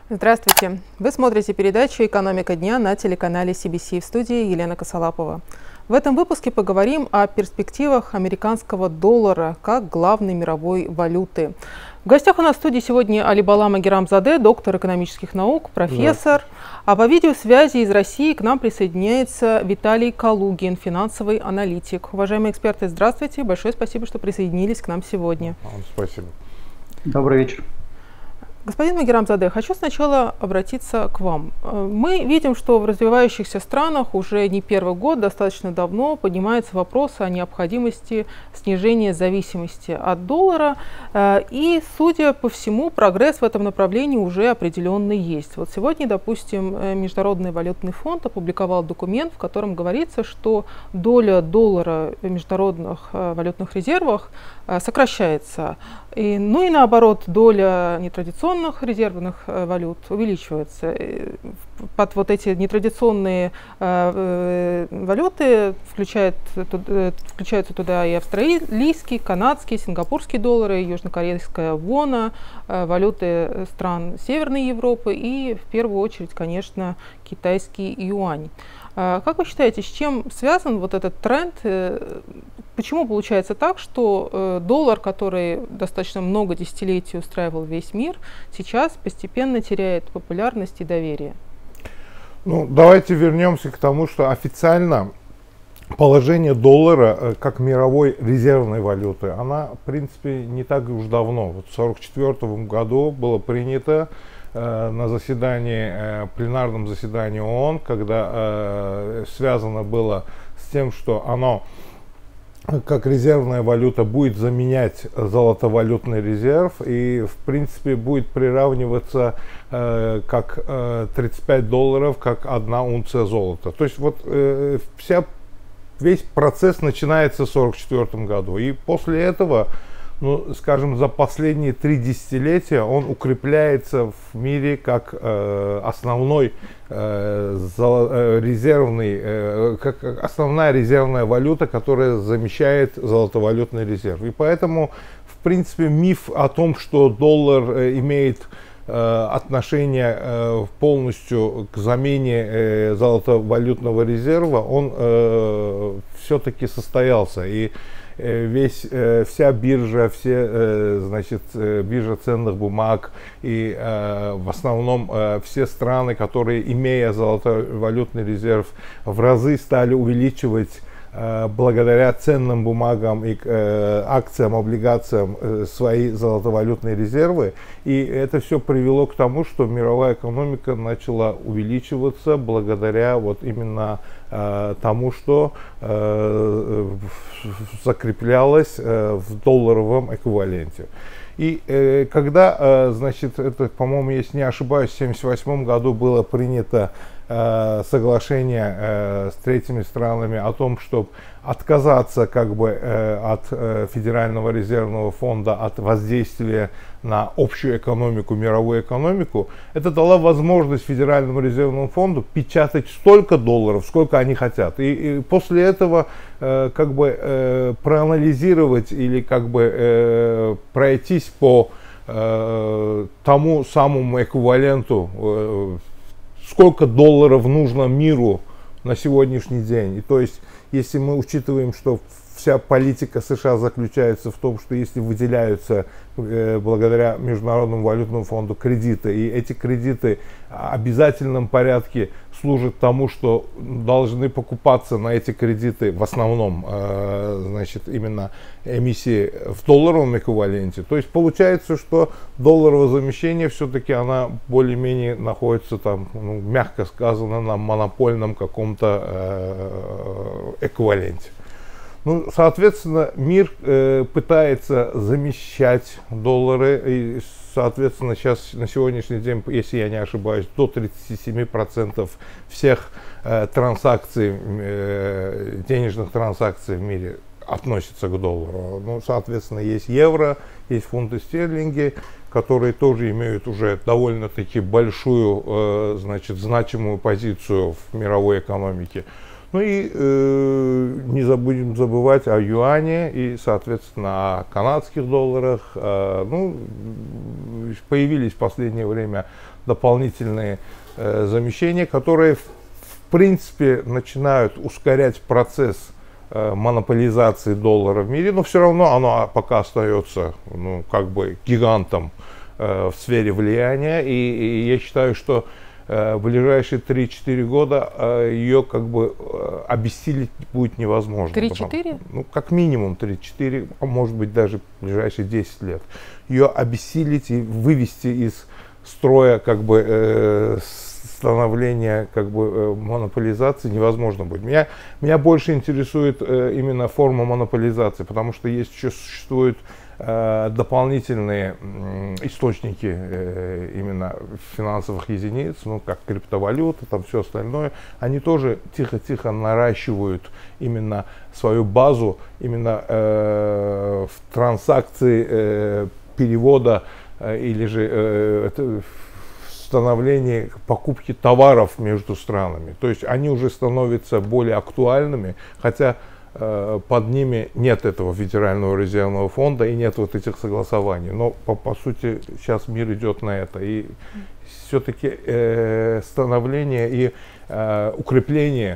Здравствуйте! Вы смотрите передачу «Экономика дня» на телеканале CBC, в студии Елена Косолапова. В этом выпуске поговорим о перспективах американского доллара как главной мировой валюты. В гостях у нас в студии сегодня Алибала Магеррамзаде, доктор экономических наук, профессор. А по видеосвязи из России к нам присоединяется Виталий Калугин, финансовый аналитик. Уважаемые эксперты, здравствуйте! Большое спасибо, что присоединились к нам сегодня. Спасибо. Добрый вечер. Господин Магеррамзаде, хочу сначала обратиться к вам. Мы видим, что в развивающихся странах уже не первый год, достаточно давно поднимается вопрос о необходимости снижения зависимости от доллара. И, судя по всему, прогресс в этом направлении уже определенный есть. Вот сегодня, допустим, Международный валютный фонд опубликовал документ, в котором говорится, что доля доллара в международных валютных резервах сокращается. И наоборот, доля нетрадиционных резервных валют увеличивается. Под вот эти нетрадиционные валюты включаются туда и австралийские, канадские, сингапурские доллары, южнокорейская вона, валюты стран Северной Европы и, в первую очередь, конечно, китайский юань. Как вы считаете, с чем связан вот этот тренд? Почему получается так, что доллар, который достаточно много десятилетий устраивал весь мир, сейчас постепенно теряет популярность и доверие? Давайте вернемся к тому, что официально положение доллара как мировой резервной валюты, она, в принципе, не так уж давно. Вот в 1944 году было принято на пленарном заседании ООН, когда связано было с тем, что оно как резервная валюта будет заменять золотовалютный резерв и, в принципе, будет приравниваться как 35 долларов, как 1 унция золота. То есть вот весь процесс начинается в 1944 году. И после этого, скажем, за последние 3 десятилетия он укрепляется в мире как основной резервный, как основная резервная валюта, которая замещает золотовалютный резерв. И поэтому, в принципе, миф о том, что доллар имеет отношение полностью к замене золотовалютного резерва, он все-таки состоялся. И вся биржа, биржа ценных бумаг и в основном все страны, которые, имея золотовалютный резерв, в разы стали увеличивать благодаря ценным бумагам и акциям, облигациям свои золотовалютные резервы. И это все привело к тому, что мировая экономика начала увеличиваться благодаря вот именно тому, что закреплялось в долларовом эквиваленте. И когда, это, по-моему, если не ошибаюсь, в 1978 году было принято соглашение с третьими странами о том, чтобы отказаться от Федерального резервного фонда, от воздействия на общую экономику, мировую экономику, это дало возможность Федеральному резервному фонду печатать столько долларов, сколько они хотят. И после этого проанализировать или пройтись по тому самому эквиваленту, сколько долларов нужно миру на сегодняшний день. И то есть, если мы учитываем, что вся политика США заключается в том, что если выделяются благодаря Международному валютному фонду кредиты, и эти кредиты в обязательном порядке служат тому, что должны покупаться на эти кредиты в основном именно эмиссии в долларовом эквиваленте, то есть получается, что долларовое замещение все-таки она более-менее находится там, мягко сказано, на монопольном каком-то эквиваленте. Соответственно, мир пытается замещать доллары, и, соответственно, сейчас на сегодняшний день, если я не ошибаюсь, до 37% всех транзакций, денежных транзакций в мире относятся к доллару. Соответственно, есть евро, есть фунты стерлинги, которые тоже имеют уже довольно-таки большую, значимую позицию в мировой экономике. Не будем забывать о юане и, соответственно, о канадских долларах. появились в последнее время дополнительные замещения, которые в принципе начинают ускорять процесс монополизации доллара в мире, но все равно оно пока остается, ну, как бы гигантом в сфере влияния, и я считаю, что в ближайшие 3-4 года ее как бы обессилить будет невозможно. 3-4? Ну, как минимум 3-4, а может быть даже в ближайшие 10 лет. Ее обессилить и вывести из строя как бы становления как бы монополизации невозможно будет. Меня больше интересует именно форма монополизации, потому что есть еще существуют дополнительные источники именно финансовых единиц, ну как криптовалюта, там все остальное, они тоже тихо-тихо наращивают именно свою базу именно в транзакции перевода или же становлении покупки товаров между странами. То есть они уже становятся более актуальными, хотя под ними нет этого Федерального резервного фонда и нет вот этих согласований. Но по сути сейчас мир идет на это. И все-таки становление и укрепление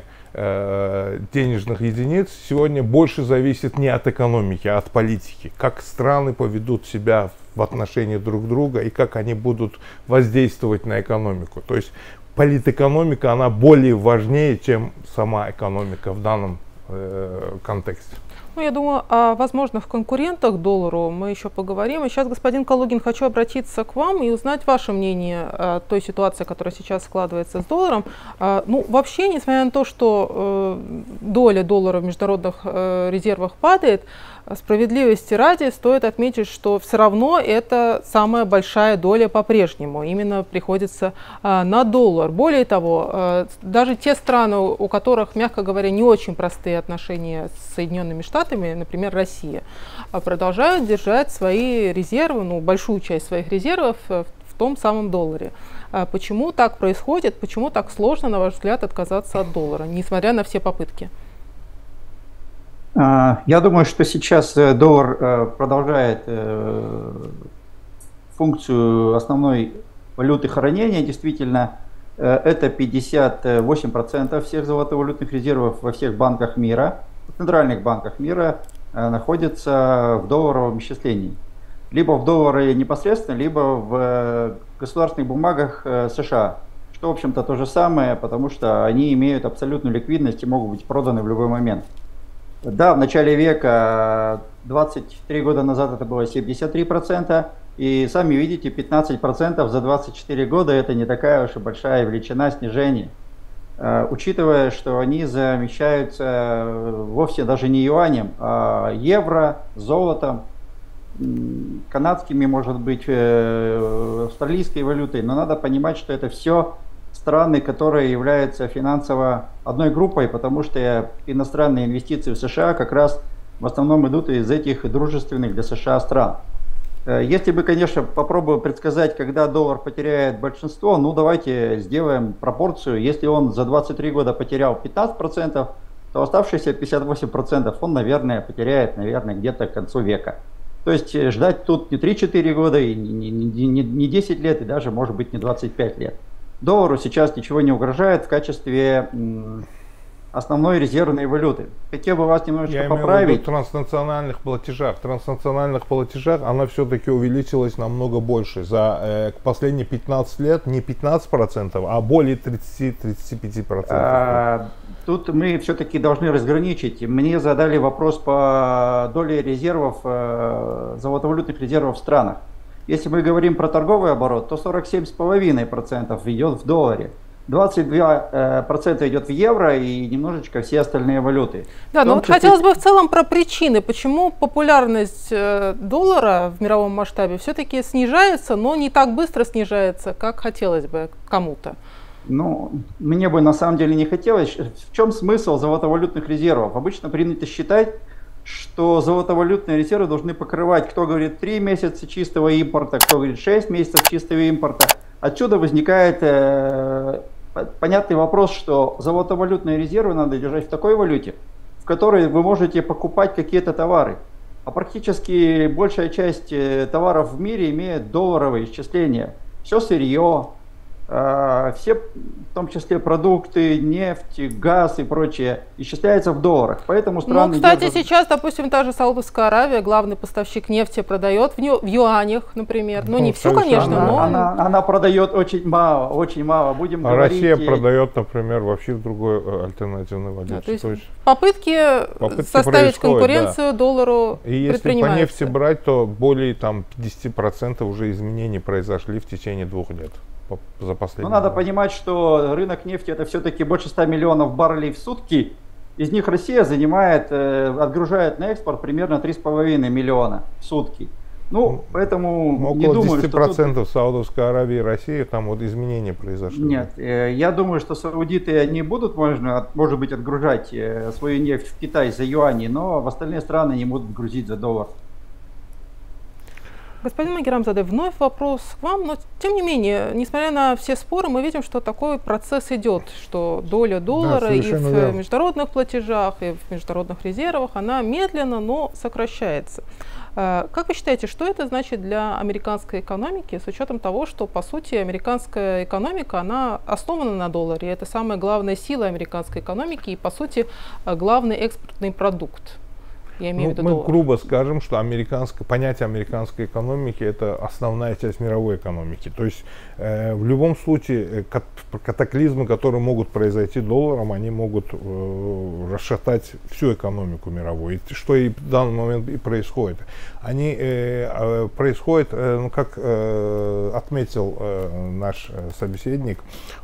денежных единиц сегодня больше зависит не от экономики, а от политики. Как страны поведут себя в отношении друг друга и как они будут воздействовать на экономику. То есть политэкономика, она более важнее, чем сама экономика в данном контексте. Ну, я думаю, о возможных конкурентах доллару мы еще поговорим. И сейчас, господин Калугин, хочу обратиться к вам и узнать ваше мнение о той ситуации, которая сейчас складывается с долларом. Ну, вообще, несмотря на то, что доля доллара в международных резервах падает, справедливости ради стоит отметить, что все равно это самая большая доля по-прежнему. Именно приходится на доллар. Более того, даже те страны, у которых, мягко говоря, не очень простые отношения с Соединенными Штатами, например, Россия, продолжают держать свои резервы, ну, большую часть своих резервов в том самом долларе. Почему так происходит? Почему так сложно, на ваш взгляд, отказаться от доллара, несмотря на все попытки? Я думаю, что сейчас доллар продолжает функцию основной валюты хранения. Действительно, это 58% всех золотовалютных резервов во всех банках мира, в центральных банках мира находятся в долларовом исчислении. Либо в долларе непосредственно, либо в государственных бумагах США. Что, в общем-то, то же самое, потому что они имеют абсолютную ликвидность и могут быть проданы в любой момент. Да, в начале века, 23 года назад это было 73%, и сами видите, 15% за 24 года это не такая уж и большая величина снижения. Учитывая, что они замещаются вовсе даже не юанем, а евро, золотом, канадскими, может быть, австралийской валютой, но надо понимать, что это все страны, которые являются финансово одной группой, потому что иностранные инвестиции в США как раз в основном идут из этих дружественных для США стран. Если бы, конечно, попробую предсказать, когда доллар потеряет большинство, ну давайте сделаем пропорцию. Если он за 23 года потерял 15%, то оставшиеся 58% он, наверное, потеряет, где-то к концу века. То есть ждать тут не 3-4 года, и не 10 лет, и даже, может быть, не 25 лет. Доллару сейчас ничего не угрожает в качестве основной резервной валюты. Хотел бы вас немножечко поправить. Я имею в виду транснациональных платежах. В транснациональных платежах она все-таки увеличилась намного больше. За последние 15 лет не 15%, а более 30-35%. Тут мы все-таки должны разграничить. Мне задали вопрос по доле резервов, золотовалютных резервов в странах. Если мы говорим про торговый оборот, то 47,5% идет в долларе. 22% идет в евро и немножечко все остальные валюты. Да, но вот хотелось бы в целом про причины, почему популярность доллара в мировом масштабе все-таки снижается, но не так быстро снижается, как хотелось бы кому-то. Ну, мне бы на самом деле не хотелось. В чем смысл золотовалютных резервов? Обычно принято считать, что золотовалютные резервы должны покрывать, кто говорит 3 месяца чистого импорта, кто говорит 6 месяцев чистого импорта. Отсюда возникает понятный вопрос, что золотовалютные резервы надо держать в такой валюте, в которой вы можете покупать какие-то товары. а практически большая часть товаров в мире имеет долларовые исчисления. Все сырье, все, в том числе продукты, нефть, газ и прочее, исчисляются в долларах. Поэтому страны... Ну, кстати, сейчас, допустим, та же Саудовская Аравия, главный поставщик нефти, продает в юанях, например. Ну, не все, конечно, но... Она продает очень мало, очень мало. Будем говорить... Россия продает, например, вообще в другой альтернативной валюте. Да, то есть попытки составить конкуренцию доллару предпринимаются. И если по нефти брать, то более 50% уже изменений произошли в течение 2 лет. За последние. Но надо понимать, что рынок нефти это все-таки больше 100 миллионов баррелей в сутки. Из них Россия занимает, отгружает на экспорт примерно 3,5 миллиона в сутки. Ну, поэтому около не думаю, 10% что тут... Саудовской Аравии и России, там вот изменения произошли. Нет, я думаю, что саудиты не будут, может быть, отгружать свою нефть в Китай за юани, но в остальные страны не будут грузить за доллар. Господин Магеррамзаде, вновь вопрос к вам, но тем не менее, несмотря на все споры, мы видим, что такой процесс идет, что доля доллара и в международных платежах, и в международных резервах, она медленно, но сокращается. Как вы считаете, что это значит для американской экономики, с учетом того, что, по сути, американская экономика, она основана на долларе, это самая главная сила американской экономики и, по сути, главный экспортный продукт? Мы грубо скажем, что понятие американской экономики это основная часть мировой экономики. То есть в любом случае катаклизмы, которые могут произойти долларом, они могут расшатать всю экономику мировую. И что и в данный момент и происходит. Они происходят, как отметил наш собеседник,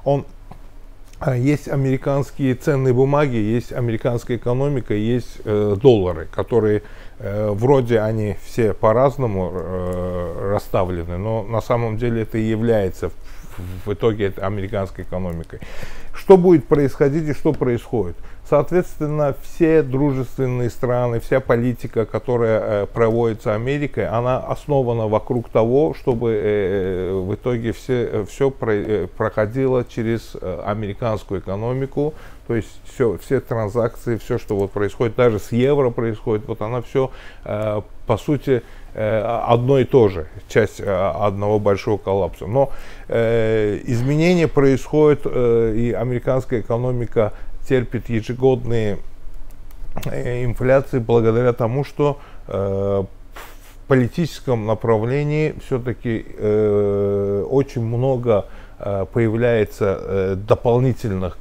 есть американские ценные бумаги, есть американская экономика, есть доллары, которые вроде они все по-разному расставлены, но на самом деле это и является в итоге американской экономикой. Что будет происходить и что происходит? Соответственно, все дружественные страны, вся политика, которая проводится Америкой, она основана вокруг того, чтобы в итоге все проходило через американскую экономику. То есть все транзакции, все, что вот происходит, даже с евро происходит, вот она все, по сути, одно и то же, часть одного большого коллапса. Но изменения происходят, и американская экономика терпит ежегодные инфляции благодаря тому, что в политическом направлении все-таки очень много появляется дополнительных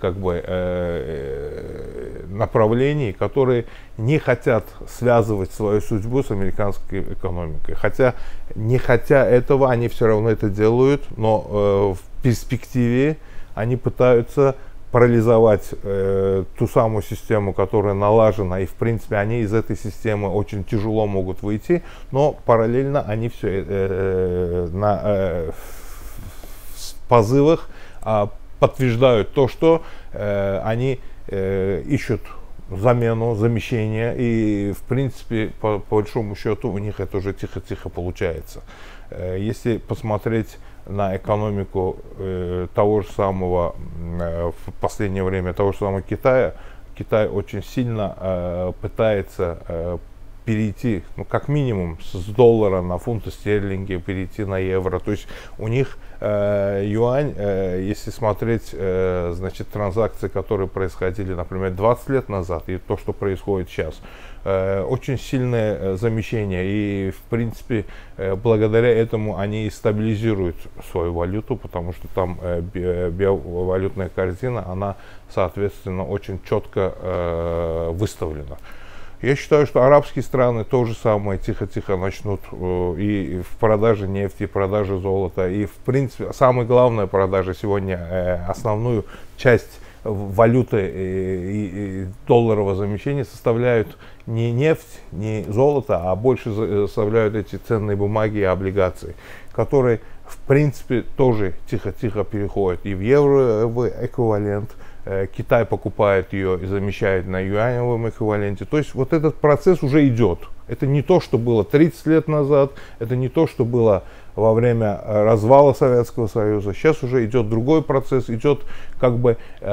направлений, которые не хотят связывать свою судьбу с американской экономикой. Хотя, не хотя этого, они все равно это делают, но в перспективе они пытаются парализовать ту самую систему, которая налажена, и в принципе они из этой системы очень тяжело могут выйти, но параллельно они все на позывах подтверждают то, что они ищут замену, замещение, и в принципе по большому счету у них это уже тихо-тихо получается. Если посмотреть на экономику того же самого, в последнее время того же самого Китая, Китай очень сильно пытается перейти, как минимум, с доллара на фунты стерлинги, перейти на евро. То есть у них юань, если смотреть, значит, транзакции, которые происходили, например, 20 лет назад, и то, что происходит сейчас, очень сильное замещение. И, в принципе, благодаря этому они и стабилизируют свою валюту, потому что там биовалютная корзина, она, соответственно, очень четко выставлена. Я считаю, что арабские страны то же самое тихо-тихо начнут и в продаже нефти, и в продаже золота. И, в принципе, самая главная продажа сегодня, основную часть валюты и долларового замещения составляют не нефть, не золото, а больше составляют эти ценные бумаги и облигации, которые, в принципе, тоже тихо-тихо переходят и в евровый эквивалент. Китай покупает ее и замещает на юаневом эквиваленте. То есть вот этот процесс уже идет. Это не то, что было 30 лет назад, это не то, что было во время развала Советского Союза. Сейчас уже идет другой процесс, идет как бы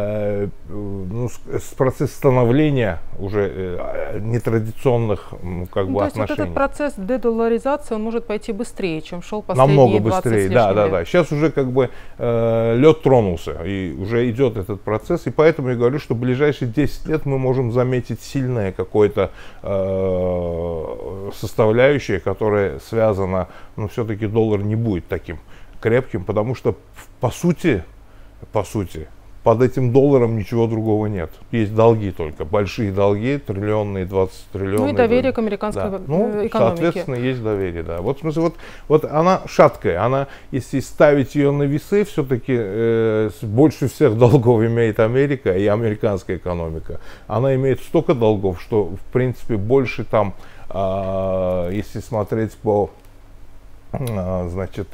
процесс становления уже нетрадиционных как бы то отношений. есть вот этот процесс дедолларизации, он может пойти быстрее, чем шел последние намного 20 быстрее, с лишним лет. да. Сейчас уже как бы лед тронулся, и уже идет этот процесс, и поэтому я говорю, что в ближайшие 10 лет мы можем заметить сильное какое-то составляющее, которое связано, но все-таки доллар не будет таким крепким, потому что по сути, под этим долларом ничего другого нет. Есть долги только, большие долги, триллионные, 20 триллионов. Ну и доверие к американской экономике. Соответственно, есть доверие, да. Вот в смысле, вот она шаткая, она, если ставить ее на весы, все-таки больше всех долгов имеет Америка и американская экономика. Она имеет столько долгов, что, в принципе, больше там, если смотреть по, значит,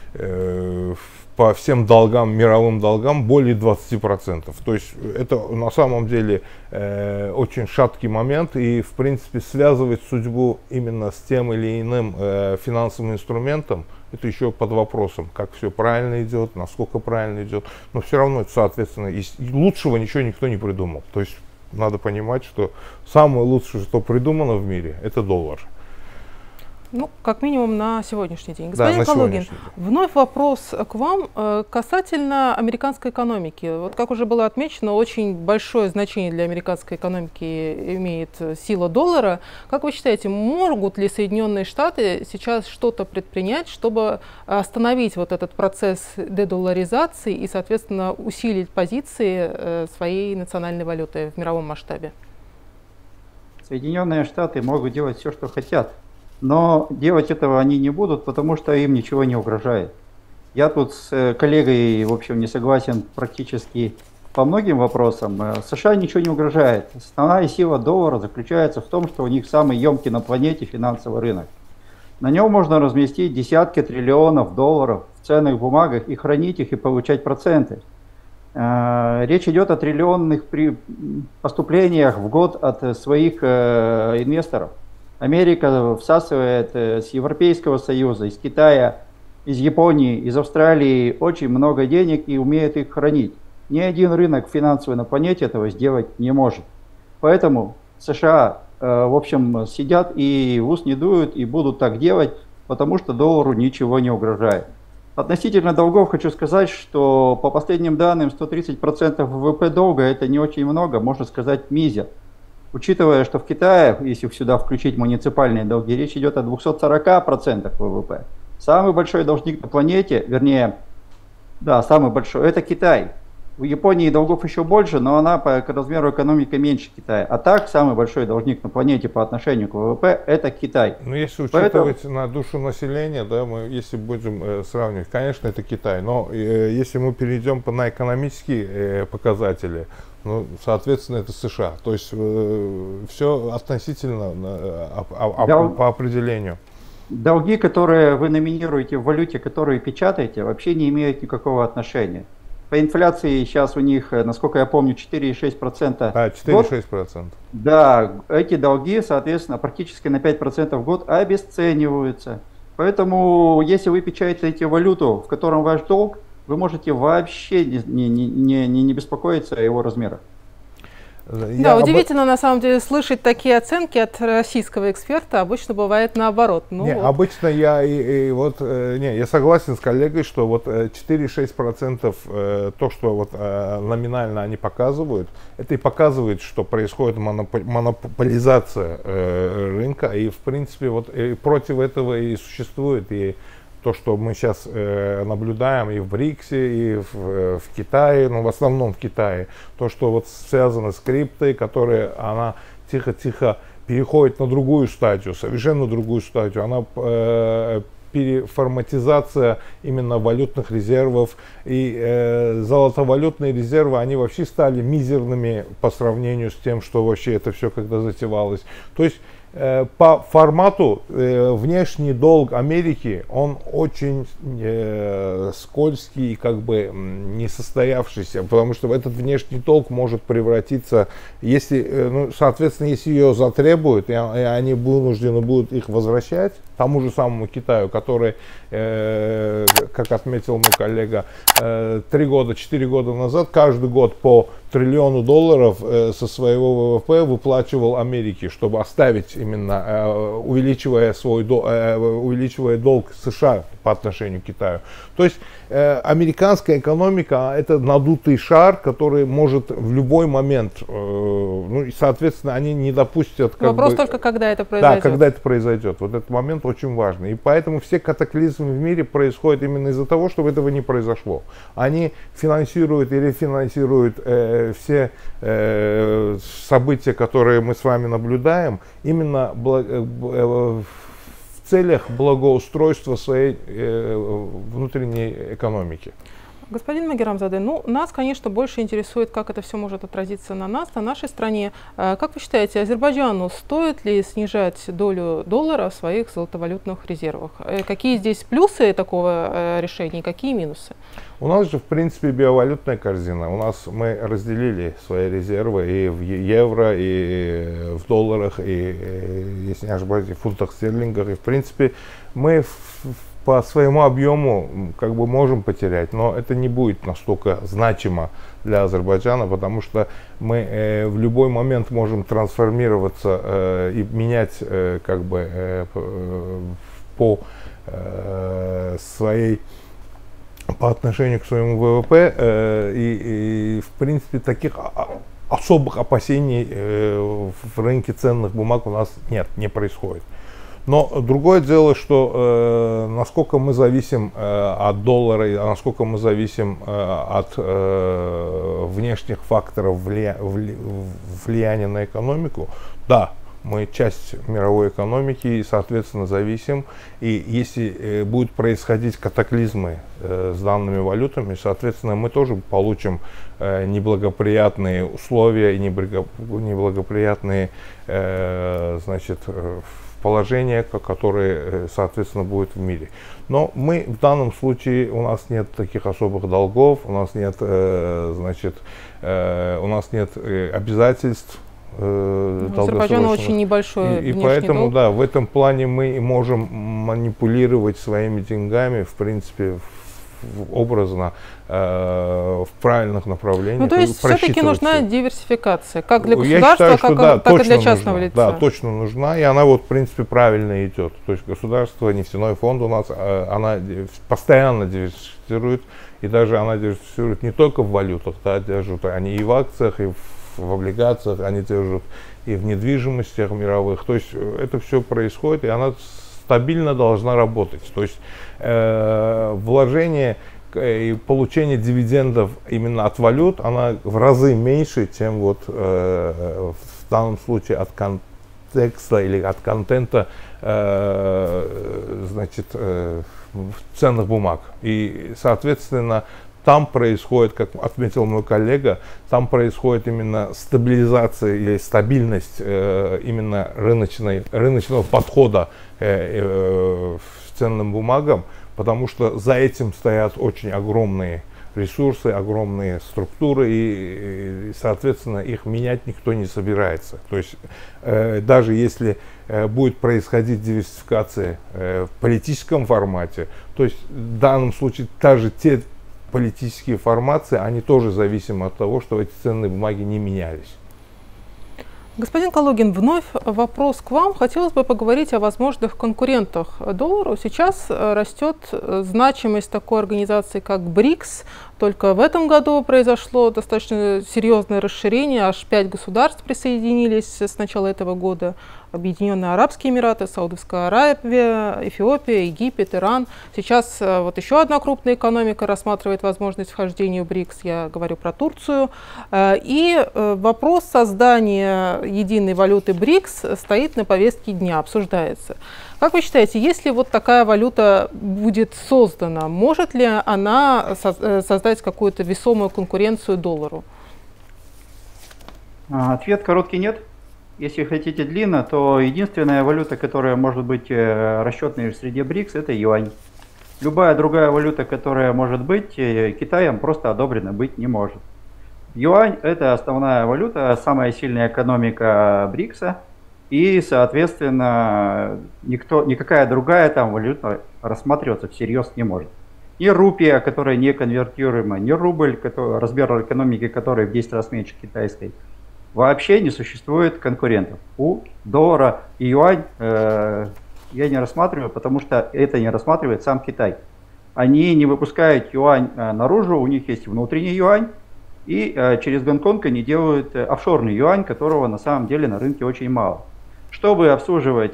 по всем долгам, мировым долгам, более 20%. То есть это на самом деле очень шаткий момент, и в принципе связывать судьбу именно с тем или иным финансовым инструментом, это еще под вопросом, как все правильно идет, насколько правильно идет, но все равно это, соответственно, лучшего ничего никто не придумал. То есть надо понимать, что самое лучшее, что придумано в мире, это доллар. Ну, как минимум на сегодняшний день. Да, Господин Калугин, вновь вопрос к вам касательно американской экономики. Вот как уже было отмечено, очень большое значение для американской экономики имеет сила доллара. Как вы считаете, могут ли Соединенные Штаты сейчас что-то предпринять, чтобы остановить вот этот процесс дедолларизации и, соответственно, усилить позиции своей национальной валюты в мировом масштабе? Соединенные Штаты могут делать все, что хотят. Но делать этого они не будут, потому что им ничего не угрожает. Я тут с коллегой, в общем, не согласен практически по многим вопросам. США ничего не угрожает. Основная сила доллара заключается в том, что у них самый емкий на планете финансовый рынок. На нем можно разместить десятки триллионов долларов в ценных бумагах и хранить их и получать проценты. Речь идет о триллионных поступлениях в год от своих инвесторов. Америка всасывает с Европейского Союза, из Китая, из Японии, из Австралии очень много денег и умеет их хранить. Ни один рынок финансовый на планете этого сделать не может. Поэтому США, в общем, сидят и в ус не дуют и будут так делать, потому что доллару ничего не угрожает. Относительно долгов хочу сказать, что по последним данным 130% ВВП долга это не очень много, можно сказать мизер. Учитывая, что в Китае, если сюда включить муниципальные долги, речь идет о 240% ВВП. Самый большой должник на планете, вернее, да, самый большой, это Китай. У Японии долгов еще больше, но она по размеру экономики меньше Китая. А так, самый большой должник на планете по отношению к ВВП – это Китай. Ну, если учитывать на душу населения, да, если будем сравнивать, конечно, это Китай. Но если мы перейдем на экономические показатели, ну, соответственно, это США. То есть все относительно по определению. Долги, которые вы номинируете в валюте, которые печатаете, вообще не имеют никакого отношения. По инфляции сейчас у них, насколько я помню, 4,6%. Да, 4,6%. Да, эти долги, соответственно, практически на 5% в год обесцениваются. Поэтому, если вы печатаете валюту, в котором ваш долг, вы можете вообще не беспокоиться о его размерах. Да, удивительно на самом деле слышать такие оценки от российского эксперта. Обычно бывает наоборот. Ну, не, вот. Обычно я согласен с коллегой, что вот 4-6% то, что вот номинально они показывают, это и показывает, что происходит монополизация рынка, и в принципе вот и против этого и существует и то, что мы сейчас наблюдаем и в БРИКСе, и в Китае, но в основном в Китае, то, что вот связано с криптой, которая она тихо-тихо переходит на другую стадию, совершенно другую стадию, она переформатизация именно валютных резервов, и золотовалютные резервы, они вообще стали мизерными по сравнению с тем, что вообще это все когда затевалось. То есть по формату внешний долг Америки, он очень скользкий и как бы несостоявшийся, потому что этот внешний долг может превратиться, если, ну, соответственно, если ее затребуют, и они вынуждены будут их возвращать тому же самому Китаю, который, как отметил мой коллега, 3-4 года назад каждый год по $1 триллион со своего ВВП выплачивал Америке, чтобы оставить именно, увеличивая долг США по отношению к Китаю. То есть американская экономика — это надутый шар, который может в любой момент, ну и соответственно они не допустят. Вопрос только, когда это произойдет. Да, когда это произойдет. Вот этот момент очень важный. И поэтому все катаклизмы в мире происходят именно из-за того, чтобы этого не произошло. Они финансируют и рефинансируют все события, которые мы с вами наблюдаем, именно в целях благоустройства своей внутренней экономики. Господин Магеррамзаде, ну, нас, конечно, больше интересует, как это все может отразиться на нас, на нашей стране. Как вы считаете, Азербайджану стоит ли снижать долю доллара в своих золотовалютных резервах? Какие здесь плюсы такого решения, какие минусы? У нас же, в принципе, биовалютная корзина. Мы разделили свои резервы и в евро, и в долларах, и, если не ошибаюсь, и в фунтах стерлингах. И, в принципе, мы по своему объему как бы можем потерять, но это не будет настолько значимо для Азербайджана, потому что мы в любой момент можем трансформироваться и менять как бы по отношению к своему ВВП, и в принципе таких особых опасений в рынке ценных бумаг у нас не происходит. Но другое дело, что насколько мы зависим от доллара, насколько мы зависим от внешних факторов влияния на экономику, да, мы часть мировой экономики и, соответственно, зависим. И если будут происходить катаклизмы с данными валютами, соответственно, мы тоже получим неблагоприятные условия и неблагоприятные, значит, положения, которые, соответственно, будут в мире. Но мы в данном случае, у нас нет таких особых долгов, у нас нет, значит, у нас нет обязательств. Азербайджан очень небольшой и поэтому, долг. Да, в этом плане мы можем манипулировать своими деньгами, в принципе, образно, в правильных направлениях. Ну, то есть все-таки нужна диверсификация, как для государства, так и для частного лица. Да, точно нужна, и она вот, в принципе, правильно идет. То есть государство, нефтяной фонд у нас, она постоянно диверсифицирует, и даже она диверсифицирует не только в валютах, да, держат они и в акциях, и в облигациях, они держат и в недвижимостях мировых. То есть это все происходит, и она стабильно должна работать. То есть вложение и получение дивидендов именно от валют, она в разы меньше, чем вот в данном случае от контекста или от контента, значит, ценных бумаг. И, соответственно, там происходит, как отметил мой коллега, там происходит именно стабилизация или стабильность именно рыночного подхода к ценным бумагам, потому что за этим стоят очень огромные ресурсы, огромные структуры, и соответственно, их менять никто не собирается. То есть даже если будет происходить диверсификация в политическом формате, то есть в данном случае даже те политические формации, они тоже зависимы от того, что эти ценные бумаги не менялись. Господин Калугин, вновь вопрос к вам. Хотелось бы поговорить о возможных конкурентах доллару. Сейчас растет значимость такой организации, как БРИКС. Только в этом году произошло достаточно серьезное расширение. Аж 5 государств присоединились с начала этого года. Объединенные Арабские Эмираты, Саудовская Аравия, Эфиопия, Египет, Иран. Сейчас вот еще одна крупная экономика рассматривает возможность вхождения в БРИКС. Я говорю про Турцию. И вопрос создания единой валюты БРИКС стоит на повестке дня, обсуждается. Как вы считаете, если вот такая валюта будет создана, может ли она создать какую-то весомую конкуренцию доллару? Ответ короткий — нет. Если хотите длинно, то единственная валюта, которая может быть расчетной в среде БРИКС, это юань. Любая другая валюта, которая может быть, Китаем просто одобрена быть не может. Юань – это основная валюта, самая сильная экономика БРИКСа, и, соответственно, никакая другая там валюта рассматриваться всерьез не может. Ни рупия, которая не конвертируема, ни рубль, размер экономики которой в 10 раз меньше китайской. Вообще не существует конкурентов. У доллара и юань я не рассматриваю, потому что это не рассматривает сам Китай. Они не выпускают юань наружу, у них есть внутренний юань, и через Гонконг они делают офшорный юань, которого на самом деле на рынке очень мало. Чтобы обслуживать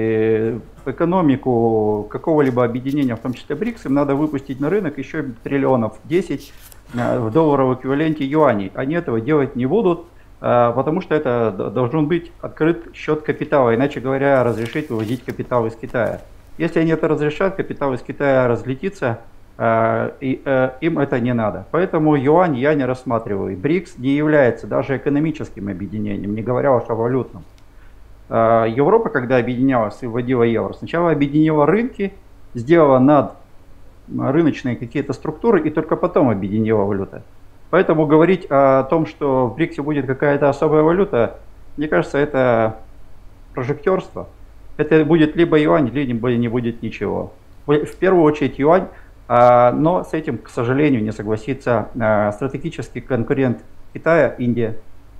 экономику какого-либо объединения, в том числе БРИКС, им надо выпустить на рынок еще триллионов 10 в долларовом эквиваленте юаней. Они этого делать не будут, потому что это должен быть открыт счет капитала, иначе говоря, разрешить вывозить капитал из Китая. Если они это разрешат, капитал из Китая разлетится, и им это не надо. Поэтому юань я не рассматриваю. БРИКС не является даже экономическим объединением, не говоря уж о валютном. Европа, когда объединялась и вводила евро, сначала объединила рынки, сделала надрыночные какие-то структуры и только потом объединила валюты. Поэтому говорить о том, что в БРИКСе будет какая-то особая валюта, мне кажется, это прожектерство. Это будет либо юань, либо не будет ничего. В первую очередь юань, но с этим, к сожалению, не согласится стратегический конкурент Китая, Индия.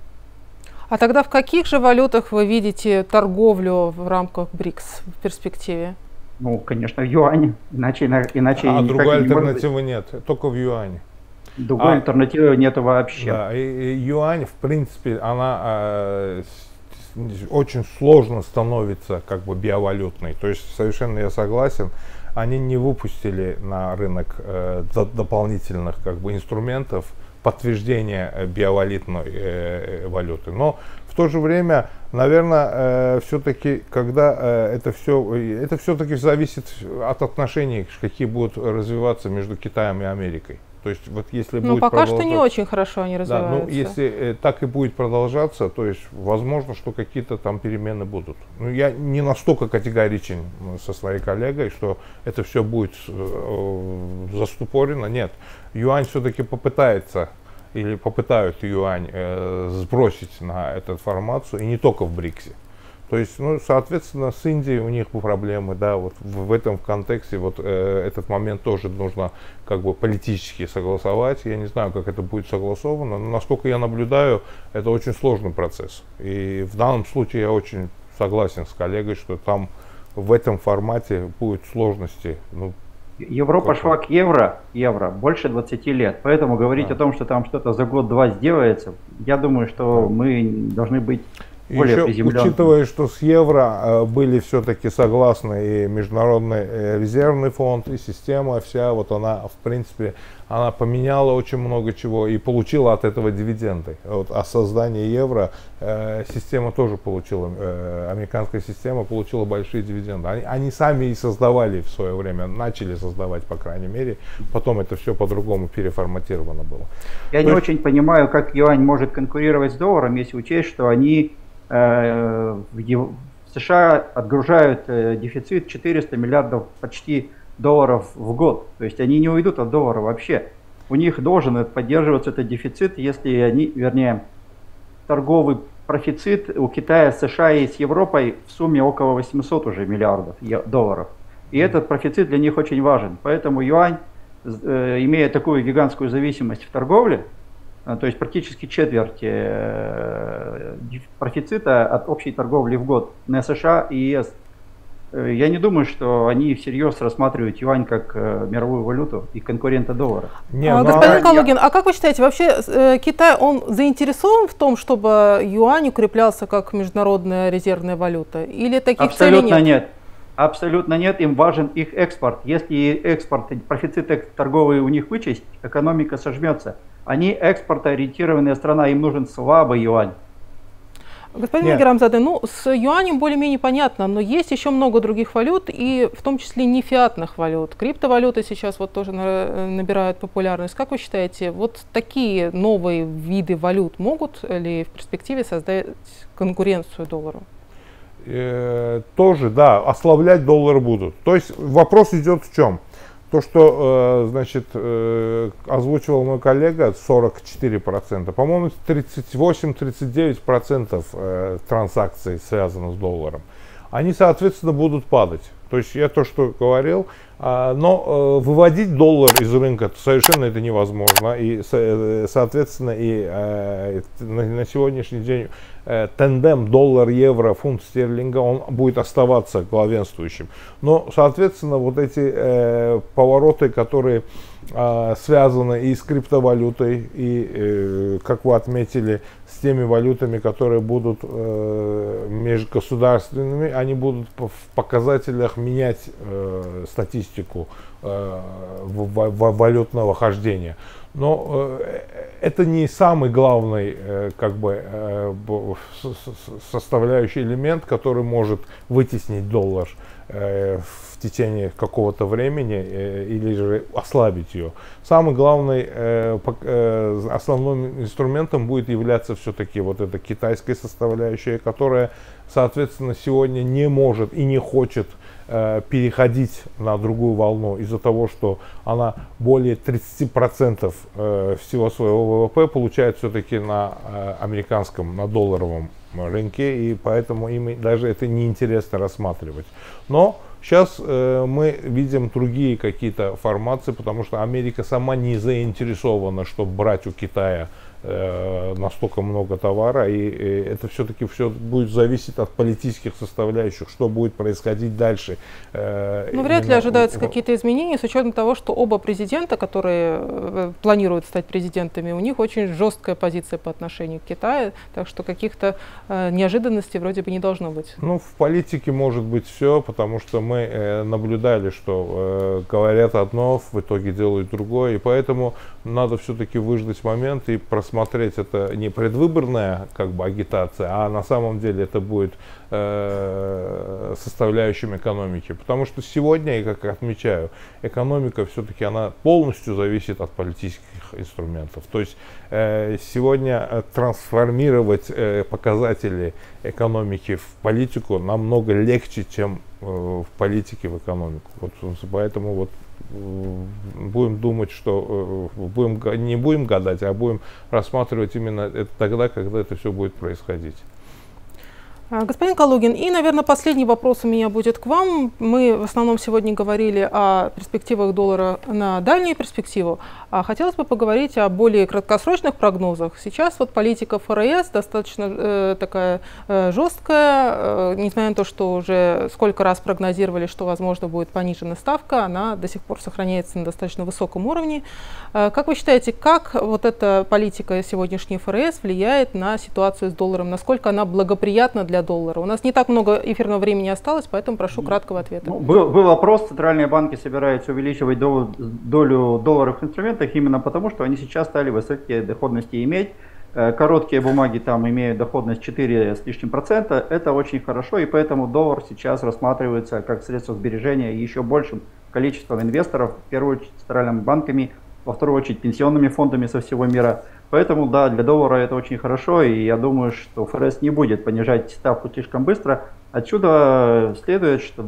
А тогда в каких же валютах вы видите торговлю в рамках БРИКС в перспективе? Ну, конечно, в юане, иначе другой альтернативы нет, только в юане. Другой альтернативы нет вообще. Да, и юань, в принципе, она очень сложно становится как бы биовалютной. То есть совершенно я согласен, они не выпустили на рынок дополнительных как бы инструментов подтверждения биовалютной валюты. Но в то же время, наверное, все-таки, когда это все-таки зависит от отношений, какие будут развиваться между Китаем и Америкой. То есть вот если будет пока что не очень хорошо они развиваются. Да, ну если так и будет продолжаться, то есть возможно, что какие-то там перемены будут. Ну, я не настолько категоричен со своей коллегой, что это все будет застопорено. Нет, юань все-таки попытается или попытают юань сбросить на эту формацию, и не только в БРИКСе. То есть, ну, соответственно, с Индией у них проблемы, да, вот в этом контексте вот этот момент тоже нужно как бы политически согласовать. Я не знаю, как это будет согласовано, но насколько я наблюдаю, это очень сложный процесс. И в данном случае я очень согласен с коллегой, что там в этом формате будут сложности. Ну, Европа шла к евро больше 20 лет, поэтому говорить о том, что там что-то за год-два сделается, я думаю, что мы должны быть более приземленными. Учитывая, что с евро были все-таки согласны и Международный резервный фонд, и система вся, вот она, в принципе, она поменяла очень много чего и получила от этого дивиденды. Вот, о создании евро система тоже получила, американская система получила большие дивиденды. Они сами и создавали в свое время, начали создавать, по крайней мере, потом это все по-другому переформатировано было. Я не очень понимаю, как юань может конкурировать с долларом, если учесть, что они в США отгружают дефицит 400 миллиардов почти долларов в год. То есть они не уйдут от доллара вообще. У них должен поддерживаться этот дефицит, если они, вернее, торговый профицит у Китая, США и с Европой в сумме около 800 уже миллиардов долларов. И этот профицит для них очень важен. Поэтому юань, имея такую гигантскую зависимость в торговле, то есть практически четверть профицита от общей торговли в год на США и ЕС. Я не думаю, что они всерьез рассматривают юань как мировую валюту и конкурента доллара. Господин Калугин, а как вы считаете, вообще Китай, он заинтересован в том, чтобы юань укреплялся как международная резервная валюта? Или таких целей нет? Абсолютно нет. Абсолютно нет, им важен их экспорт. Если экспорт, профицит торговый у них вычесть, экономика сожмется. Они экспортоориентированная страна, им нужен слабый юань. Господин Магеррамзаде, ну, с юанем более-менее понятно, но есть еще много других валют, и в том числе не фиатных валют. Криптовалюты сейчас вот тоже набирают популярность. Как вы считаете, вот такие новые виды валют могут ли в перспективе создать конкуренцию доллару? Тоже, да, ослаблять доллар будут. То есть вопрос идет в чем? То, что, значит, озвучивал мой коллега, 44%, по-моему, 38-39% транзакций связано с долларом. Они, соответственно, будут падать. То есть я то, что говорил, но выводить доллар из рынка совершенно это невозможно. И, соответственно, и на сегодняшний день тандем доллар, евро, фунт стерлинга, он будет оставаться главенствующим. Но, соответственно, вот эти повороты, которые связаны и с криптовалютой, и, как вы отметили, с теми валютами, которые будут межгосударственными, они будут в показателях менять статистику валютного хождения. Но это не самый главный как бы составляющий элемент, который может вытеснить доллар в течение какого-то времени или же ослабить ее. Самый главный, основным инструментом будет являться все-таки вот эта китайская составляющая, которая, соответственно, сегодня не может и не хочет переходить на другую волну из-за того, что она более 30% всего своего ВВП получает все-таки на американском, на долларовом рынке, и поэтому им даже это неинтересно рассматривать. Но сейчас мы видим другие какие-то формации, потому что Америка сама не заинтересована, чтобы брать у Китая настолько много товара, и это все-таки все будет зависеть от политических составляющих, что будет происходить дальше. Ну, вряд ли ожидаются какие-то изменения, с учетом того, что оба президента, которые планируют стать президентами, у них очень жесткая позиция по отношению к Китаю, так что каких-то неожиданностей вроде бы не должно быть. Ну, в политике может быть все, потому что мы наблюдали, что говорят одно, в итоге делают другое, и поэтому надо все-таки выждать момент и просмотреть, это не предвыборная как бы агитация, а на самом деле это будет составляющим экономики. Потому что сегодня, и как отмечаю, экономика все-таки она полностью зависит от политических инструментов. То есть сегодня трансформировать показатели экономики в политику намного легче, чем в политике в экономику. Вот, поэтому вот будем думать, что не будем гадать, а будем рассматривать именно это тогда, когда это все будет происходить. Господин Калугин, и, наверное, последний вопрос у меня будет к вам. Мы в основном сегодня говорили о перспективах доллара на дальнюю перспективу, а хотелось бы поговорить о более краткосрочных прогнозах. Сейчас вот политика ФРС достаточно такая жесткая, несмотря на то, что уже сколько раз прогнозировали, что, возможно, будет понижена ставка, она до сих пор сохраняется на достаточно высоком уровне. Как вы считаете, как вот эта политика сегодняшней ФРС влияет на ситуацию с долларом, насколько она благоприятна для доллара? У нас не так много эфирного времени осталось, поэтому прошу краткого ответа. Был вопрос, центральные банки собираются увеличивать долю долларовых инструментов именно потому, что они сейчас стали высокие доходности иметь. Короткие бумаги там имеют доходность 4 с лишним процента. Это очень хорошо, и поэтому доллар сейчас рассматривается как средство сбережения еще большим количеством инвесторов, в первую очередь центральными банками, во вторую очередь пенсионными фондами со всего мира. Поэтому да, для доллара это очень хорошо, и я думаю, что ФРС не будет понижать ставку слишком быстро. Отсюда следует, что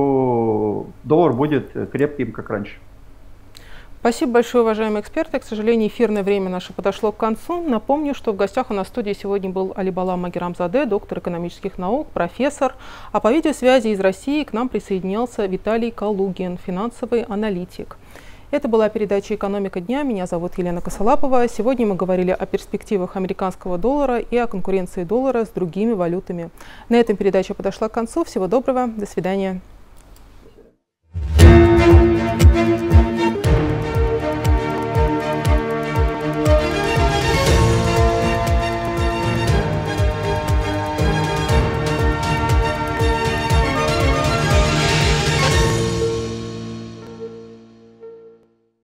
доллар будет крепким, как раньше. Спасибо большое, уважаемые эксперты. К сожалению, эфирное время наше подошло к концу. Напомню, что в гостях у нас в студии сегодня был Алибала Магеррамзаде, доктор экономических наук, профессор. А по видеосвязи из России к нам присоединился Виталий Калугин, финансовый аналитик. Это была передача «Экономика дня». Меня зовут Елена Косолапова. Сегодня мы говорили о перспективах американского доллара и о конкуренции доллара с другими валютами. На этом передача подошла к концу. Всего доброго. До свидания.